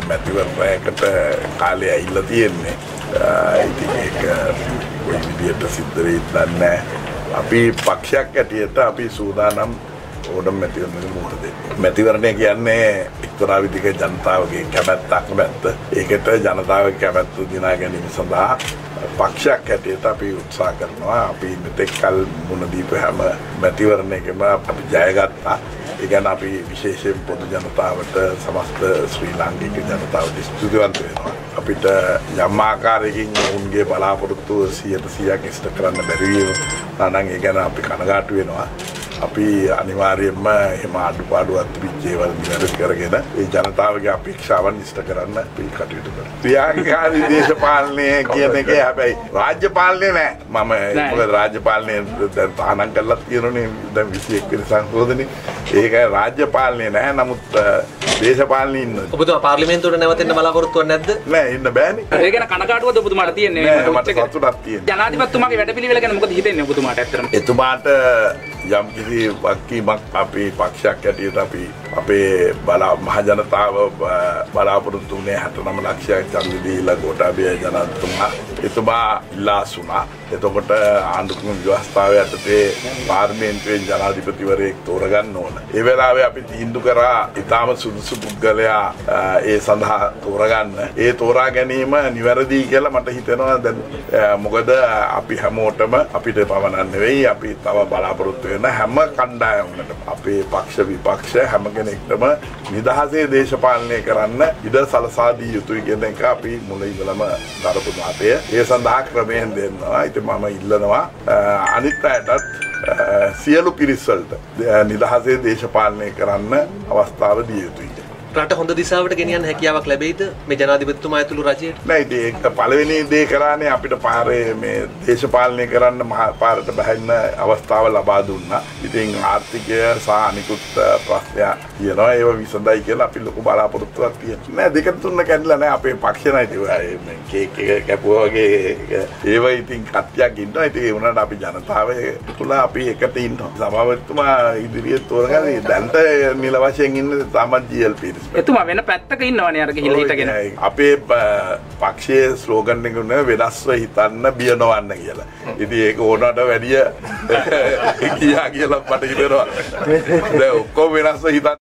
මැතිවරණයකට කාලය ඇවිල්ලා තියෙන්නේ. ඉතින් ඒක කොයි විදියට සිද්ධ වෙයිද දන්නේ නැහැ. අපි පක්ෂයක් ඇටියට අපි සූදානම් ඕනම මැතිවරණයකට මුහුණ දෙන්න. මැතිවරණය කියන්නේ එක්තරා විදිහක ජනතාවගේ කැමැත්තක් නැත්ත. ඒකට ජනතාවගේ කැමැත්ත දිනා ගැනීම සඳහා පක්ෂයක් හැටියට අපි උත්සාහ කරනවා. අපි මෙතෙක් කල මුණ දීපු හැම මැතිවරණයකම අපි ජයගත්තා. ඒ කියන්නේ අපි විශේෂයෙන් පොදු ජනතාවට සමස්ත ශ්‍රී ලාංකික ජනතාවට ස්තුතිවන්ත වෙනවා. අපිට යම් ආකාරයකින් උන්ගේ බලාපොරොත්තු 100% ඉෂ්ට කරන්න බැරි වුණා නම් ඒ ගැන අපි කනගාටු වෙනවා. අපි අනිවාර්යයෙන්ම එහෙම අඩුපාඩුවක් තිබිච්ච ඒවා නිවැරදි කරගෙන ඒ ජනතාවගේ අපේක්ෂාවන් ඉෂ්ට කරන්න අපි කටයුතු කරනවා. ක්‍රියාකාරී දේශපාලනය කියන එක හැබැයි රාජ්‍ය පාලනය නෑ. මොකද රාජ්‍ය පාලනය දැන් තහනම් කරලා තියෙනනේ දැන් 21 වෙනි සංශෝධනයේ. ඒක රාජ්‍ය පාලනය නෑ. නමුත් දේශපාලනේ ඉන්න. ඔබතුමා පාර්ලිමේන්තුවට නැවතෙන්න බලාපොරොත්තුවක් නැද්ද? නෑ ඉන්න බෑනේ. ඒ ගැන කනගාටුවද ඔබතුමාට තියෙන්නේ? මට සතුටක් තියෙනවා. ජනාධිපතිතුමාගේ වැඩපිළිවෙල ගැන මොකද හිතෙන්නේ ඔබතුමාට ඇත්තටම? එතුමාට යම් කිසි වක්කීමක් අපේ පක්ෂයක් ඇටියට අපි අපේ මහ ජනතාව බලාපොරොත්තු වුණේ 69 ලක්ෂයක් ඡන්ද දීලා ගෝඨාභය ජනාධිපතිතුමා එතුමා ඉල්ලාසුණා. එතකොට ආණ්ඩුක්‍රම ව්‍යවස්ථාව යටතේ පාර්ලිමේන්තුවේ ජනාධිපතිවරයෙක් තෝරගන්න ඕන. ඒ වෙලාවේ අපි තීන්දුව කරා ඊටාම සුදුසු පුද්ගලයා ඒ සඳහා තෝරගන්න. ඒ තෝරා ගැනීම නිවැරදි කියලා මට හිතෙනවා. දැන් මොකද අපි හැමෝටම අපිට පමණක් නෙවෙයි අපි තව බලාපොරොත්තු වෙන හැම කණ්ඩායමකටම අපේ පක්ෂ විපක්ෂ හැම කෙනෙක්ටම නිදහසේ දේශපාලනය කරන්න ඉඩ සලසා දී යුතුයි කියන එක අපි මුල ඉඳලම දරපු දාතය. ඒ සඳහා ක්‍රමයෙන් දෙන්නවා. ඉතින් මම ඉල්ලනවා අනිත් අයටත් සියලු පිරිස් වලට නිදහසේ දේශපාලනය කරන්න අවස්ථාව දිය යුතුයි. රට හොඳ දිශාවට ගෙනියන්න හැකියාවක් ලැබෙයිද මේ ජනාධිපතිතුමා ඇතුළු රජයට? නෑ ඒක පළවෙනි දේ කරානේ අපිට පාරේ මේ දේශපාලනය කරන්න මහා පාරට බහින්න අවස්ථාව ලබා දුන්නා. ඉතින් ආර්ථිකය සහ අනිකුත් ප්‍රශ්න තියෙනවා ඒව විසඳයි කියලා අපි ලොකු බලාපොරොත්තුවක් තියෙනවා. නෑ දෙක තුන කැඩලා නෑ අපේ පක්ෂ නයි මේ කේක් එක කැපුවා වගේ ඒව ඉතින් කට්ටියක් ඉන්නවා. ඉතින් ඒ වුණාට අපි ජනතාවයේ තුල අපි එකට ඉන්නවා. සභාපතිතුමා ඉදිරියට තෝරගන්නේ දැන්ට නිල වශයෙන් ඉන්නේ තමයි GLP. එතුමා වෙන පැත්තක ඉන්නවනේ අර ගිහිල්ලා හිටගෙන. අපේ පක්ෂයේ ස්ලෝගන් එක නේ වෙනස්ව හිතන්න බිය නොවන්න කියලා. ඉතින් ඒක ඕනකට වැඩිය කියා කියලා මට හිතෙනවා. දැන් ඔක්කොම වෙනස්ව හිතන්න